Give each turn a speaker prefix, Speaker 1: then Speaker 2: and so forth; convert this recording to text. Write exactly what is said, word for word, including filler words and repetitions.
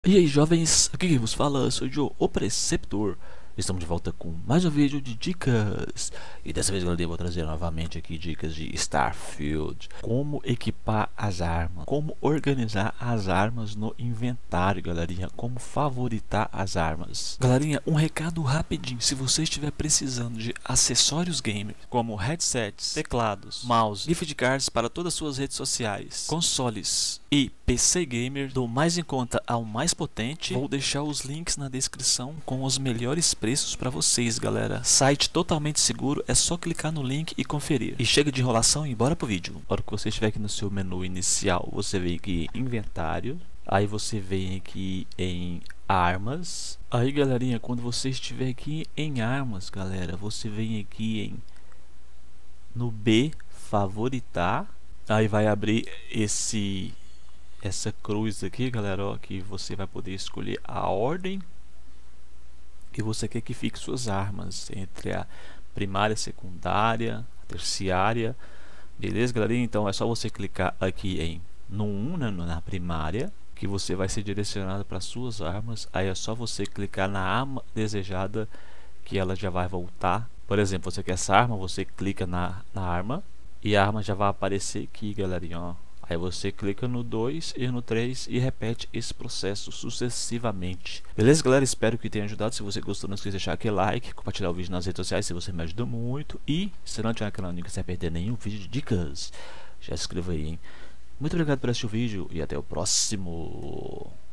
Speaker 1: E aí jovens, aqui quem vos fala, sou o Joe, o Preceptor. Estamos de volta com mais um vídeo de dicas. E dessa vez, galera, eu vou trazer novamente aqui dicas de Starfield. Como equipar as armas, como organizar as armas no inventário, galerinha. Como favoritar as armas. Galerinha, um recado rapidinho. Se você estiver precisando de acessórios gamer, como headsets, teclados, mouse, gift cards para todas as suas redes sociais, consoles e P C gamer, do mais em conta ao mais potente, vou deixar os links na descrição com os melhores preços para vocês, galera. Site totalmente seguro, é só clicar no link e conferir. E chega de enrolação e bora pro vídeo. Na hora que você estiver aqui no seu menu inicial, você vem aqui em inventário, aí você vem aqui em armas. Aí, galerinha, quando você estiver aqui em armas, galera, você vem aqui em no B, favoritar. Aí vai abrir esse essa cruz aqui, galera, ó, que você vai poder escolher a ordem que você quer que fique suas armas, entre a primária, secundária, a terciária. Beleza, galerinha? Então é só você clicar aqui em no um, né, na primária, que você vai ser direcionado para suas armas. Aí é só você clicar na arma desejada, que ela já vai voltar. Por exemplo, você quer essa arma, você clica na, na arma e a arma já vai aparecer aqui, galerinha, ó. Aí você clica no dois e no três e repete esse processo sucessivamente. Beleza, galera? Espero que tenha ajudado. Se você gostou, não esqueça de deixar aquele like, compartilhar o vídeo nas redes sociais, se você me ajuda muito. E se não tiver no canal, não sem perder nenhum vídeo de dicas, já se inscreva aí, hein? Muito obrigado por assistir o vídeo e até o próximo.